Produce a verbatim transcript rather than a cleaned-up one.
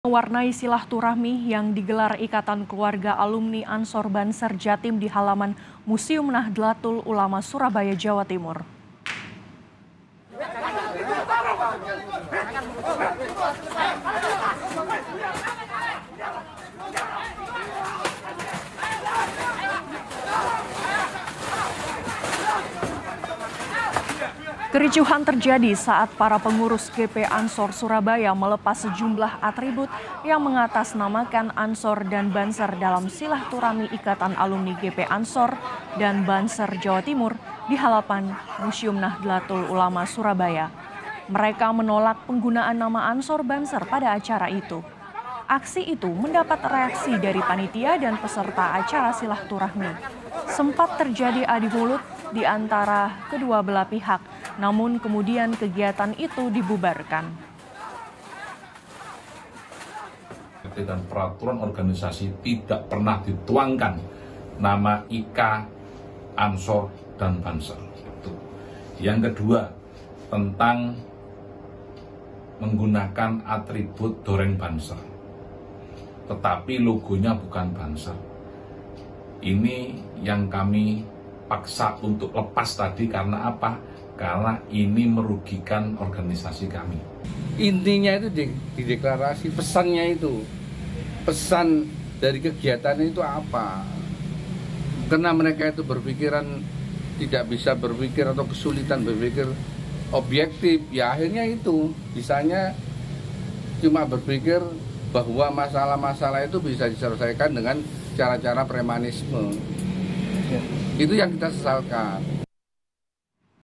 Mewarnai silaturahmi yang digelar Ikatan Keluarga Alumni Ansor Banser Jatim di halaman Museum Nahdlatul Ulama Surabaya, Jawa Timur. Kericuhan terjadi saat para pengurus G P Ansor Surabaya melepas sejumlah atribut yang mengatasnamakan Ansor dan Banser dalam silaturahmi Ikatan Alumni G P Ansor dan Banser Jawa Timur di halaman Museum Nahdlatul Ulama Surabaya. Mereka menolak penggunaan nama Ansor Banser pada acara itu. Aksi itu mendapat reaksi dari panitia dan peserta acara silaturahmi. Sempat terjadi adu mulut di antara kedua belah pihak, namun kemudian kegiatan itu dibubarkan. Dan peraturan organisasi tidak pernah dituangkan nama I K, Ansor, dan Banser. Yang kedua, tentang menggunakan atribut Doreng Banser, tetapi logonya bukan Banser. Ini yang kami paksa untuk lepas tadi karena apa? Karena ini merugikan organisasi kami. Intinya itu di, di deklarasi, pesannya itu, pesan dari kegiatan itu apa? Karena mereka itu berpikiran tidak bisa berpikir atau kesulitan berpikir objektif, ya akhirnya itu bisanya cuma berpikir bahwa masalah-masalah itu bisa diselesaikan dengan cara-cara premanisme. Itu yang kita sesalkan.